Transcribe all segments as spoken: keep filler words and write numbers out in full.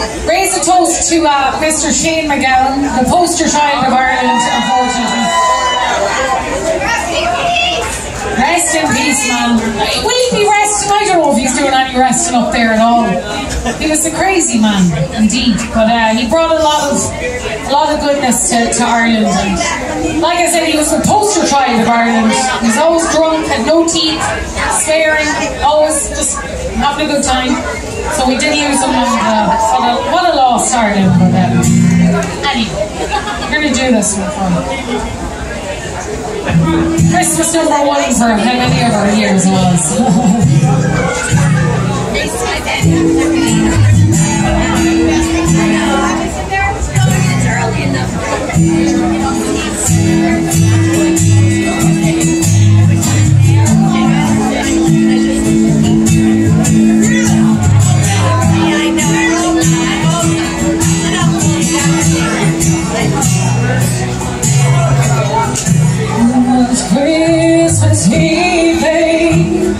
Raise a toast to uh, Mister Shane MacGowan, the poster child of Ireland, unfortunately. Rest in peace, man. Will he be resting? I don't know if he's doing any resting up there at all. He was a crazy man, indeed. But uh, he brought a lot of a lot of goodness to, to Ireland. And like I said, he was the poster child of Ireland. He was always drunk, had no teeth, swearing, always just having a good time. So we did lose him, and uh, what, a, what a loss, Ireland. But uh, anyway, we're going to do this for fun. Christmas number one for how many of our years it was. Christmas Eve, babe,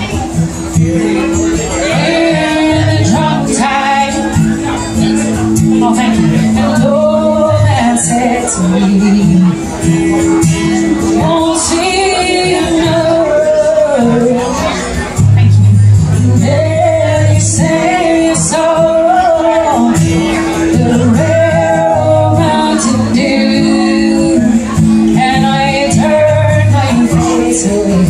in the drunk tide. Oh, thank you. And oh, that said to me, won't see another. Thank you. They say so, the rare mountain dew, and I turn my face away.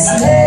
Yes.